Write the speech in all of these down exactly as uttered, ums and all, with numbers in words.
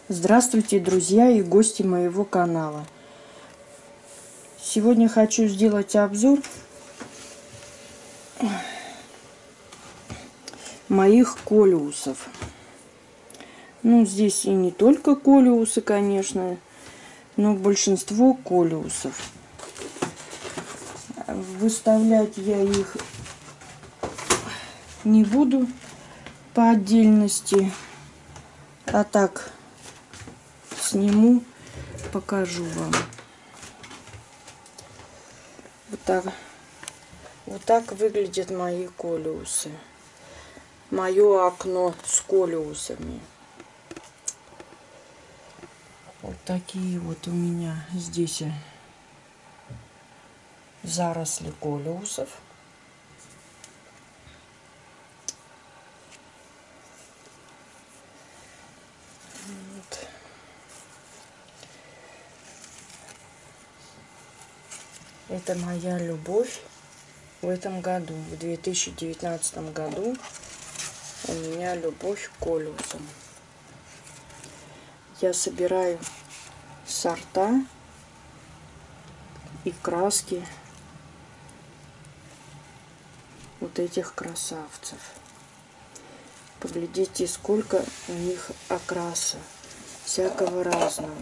Здравствуйте, друзья и гости моего канала. Сегодня хочу сделать обзор моих колиусов. Ну, здесь и не только колиусы, конечно, но большинство колиусов. Выставлять я их не буду по отдельности, а так сниму, покажу вам. Вот так, вот так выглядят мои колиусы. Мое окно с колиусами. Вот такие вот у меня здесь заросли колиусов. Вот. Это моя любовь в этом году, в две тысячи девятнадцатом году. У меня любовь к колиусам. Я собираю сорта и краски вот этих красавцев. Поглядите, сколько у них окраса, всякого разного.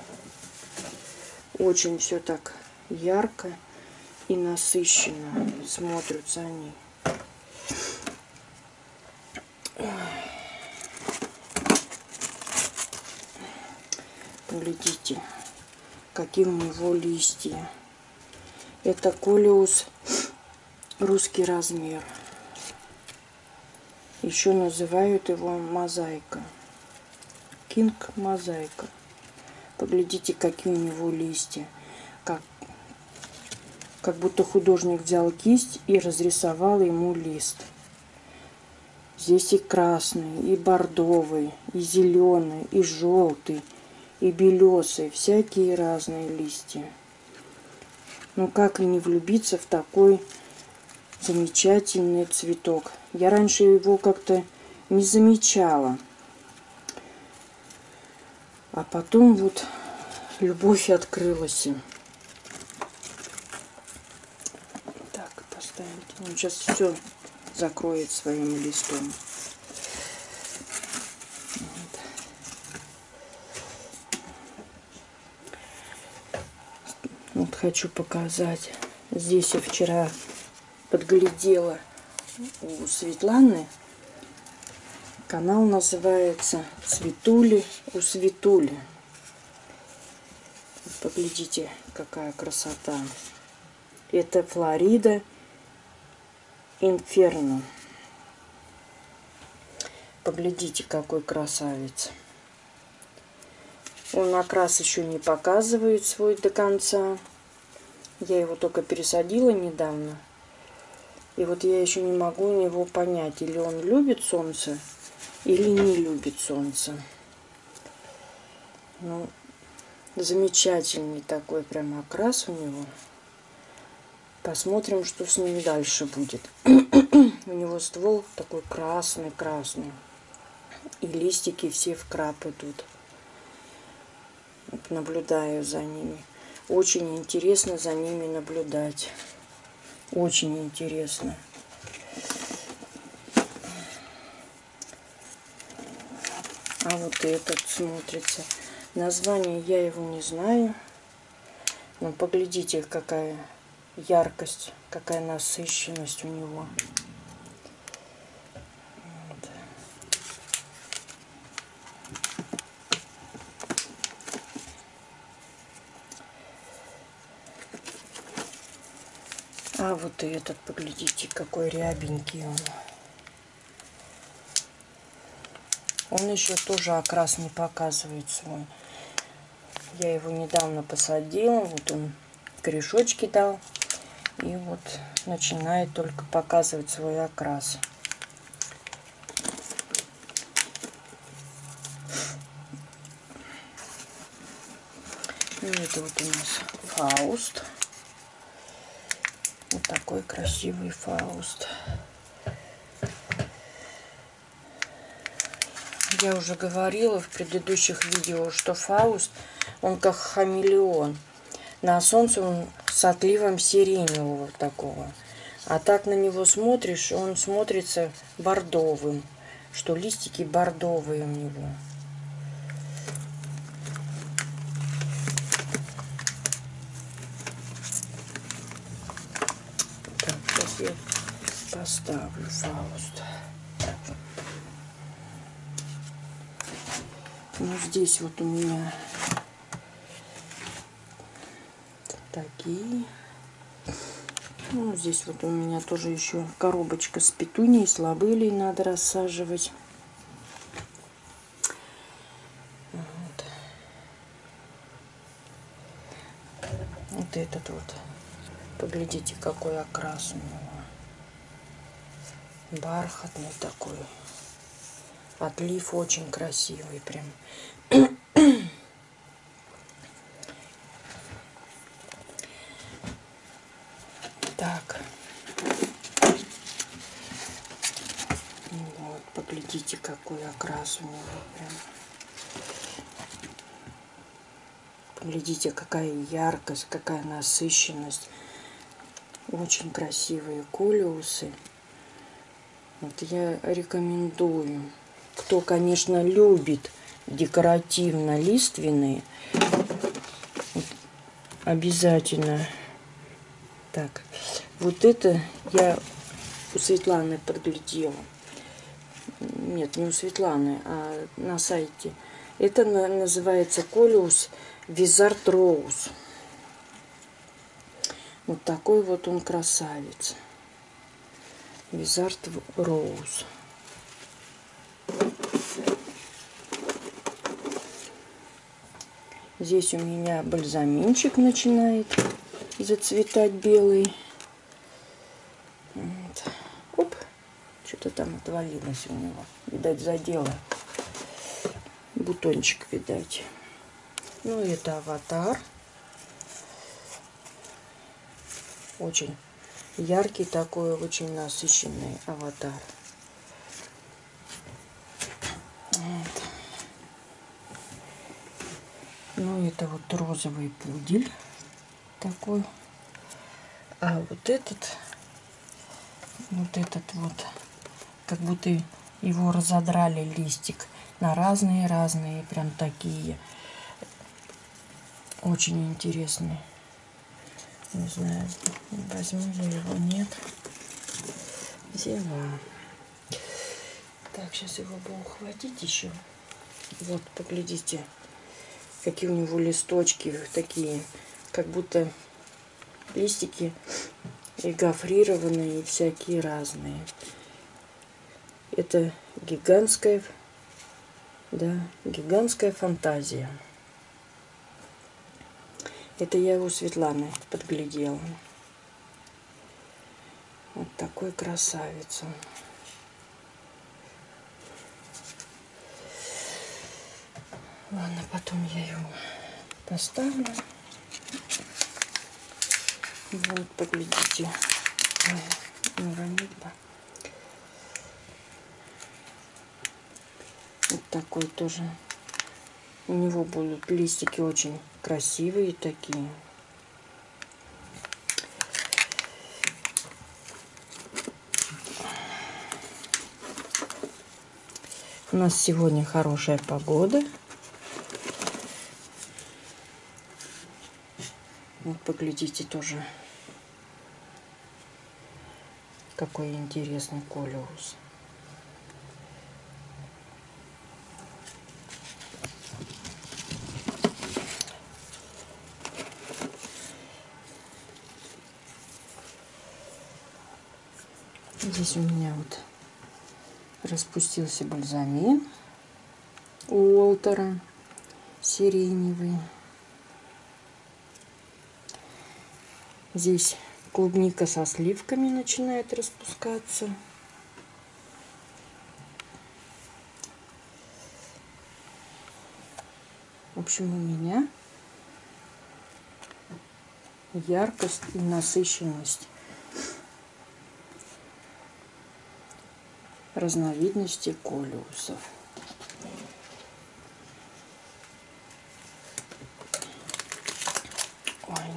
Очень все так ярко и насыщенно смотрятся они. Глядите, какие у него листья. Это колиус русский размер. Еще называют его мозаика. Кинг мозаика. Поглядите, какие у него листья. Как, как будто художник взял кисть и разрисовал ему лист. Здесь и красный, и бордовый, и зеленый, и желтый, и белесый, всякие разные листья. Ну как и не влюбиться в такой замечательный цветок. Я раньше его как-то не замечала. А потом вот любовь открылась. Так, поставить. Он сейчас все закроет своим листом. Вот хочу показать. Здесь я вчера подглядела у Светланы. Канал называется «Цветули у Светули». Поглядите, какая красота. Это Флорида Инферно. Поглядите, какой красавец. Он окрас еще не показывает свой до конца. Я его только пересадила недавно. И вот я еще не могу у него понять, или он любит солнце, или не любит солнце. Ну, замечательный такой прям окрас у него. Посмотрим, что с ним дальше будет. У него ствол такой красный-красный. И листики все в крап идут. Вот наблюдаю за ними. Очень интересно за ними наблюдать. Очень интересно. А вот этот смотрится. Название я его не знаю. Но поглядите, какая яркость, какая насыщенность у него. Вот. А вот и этот, поглядите, какой рябенький он. Он еще тоже окрас не показывает свой. Я его недавно посадила. Вот он корешочки дал. И вот начинает только показывать свой окрас. И это вот у нас Фауст. Вот такой красивый Фауст. я уже говорила в предыдущих видео, что Фауст, он как хамелеон. На солнце он с отливом сиреневого такого. А так на него смотришь, он смотрится бордовым. Что листики бордовые у него. Так, сейчас я поставлю Фауст. Ну, здесь вот у меня такие. Ну, здесь вот у меня тоже еще коробочка с петунией, с лобылей надо рассаживать. Вот. Вот этот вот. Поглядите, какой окрас у него. Бархатный такой. Отлив очень красивый прям. Так. Вот, поглядите, какой окрас у него прям. Поглядите, какая яркость, какая насыщенность. Очень красивые колиусы. Вот я рекомендую. Кто, конечно, любит декоративно-лиственные, обязательно. Так, вот это я у Светланы подглядела. Нет, не у Светланы, а на сайте. Это называется колиус Визард Роуз. Вот такой вот он красавец. Визард Роуз. Здесь у меня бальзаминчик начинает зацветать белый. Вот. Оп, что-то там отвалилось у него. Видать, задело. Бутончик, видать. Ну, это аватар. Очень яркий такой, очень насыщенный аватар. Вот. Ну, это вот розовый пудель такой. А вот этот, вот этот вот, как будто его разодрали листик на разные-разные, прям такие. Очень интересные. Не знаю, возьму ли его, нет. Взяла. Так, сейчас его бы ухватить еще. Вот, поглядите, какие у него листочки такие, как будто листики и гофрированные, и всякие разные. Это гигантская, да, гигантская фантазия. Это я его Светланы подглядела. Вот такой красавец он. Ладно, потом я его поставлю. Вот, поглядите. Ой, не уронить бы. Вот такой тоже. У него будут листики очень красивые такие. У нас сегодня хорошая погода. Вот поглядите тоже, какой интересный колиус. Здесь у меня вот распустился бальзамин Уолтера сиреневый. Здесь клубника со сливками начинает распускаться. В общем, у меня яркость и насыщенность разновидностей колиусов.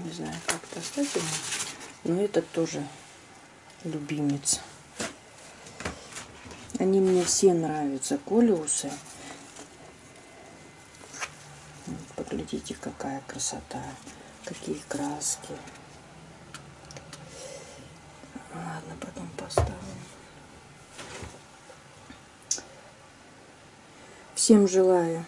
Не знаю, как достать его. Но этот тоже любимец. Они мне все нравятся, колиусы. Вот, поглядите, какая красота. Какие краски. Ладно, потом поставим. Всем желаю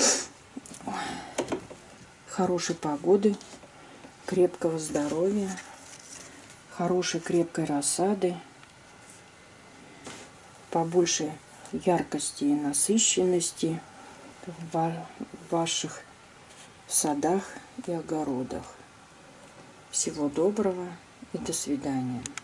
хорошей погоды, крепкого здоровья, хорошей крепкой рассады, побольше яркости и насыщенности в ваших садах и огородах. Всего доброго и до свидания.